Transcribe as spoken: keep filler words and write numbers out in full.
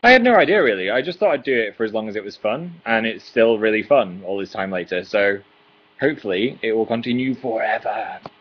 I had no idea really. I just thought I'd do it for as long as it was fun, and it's still really fun all this time later. So hopefully it will continue forever.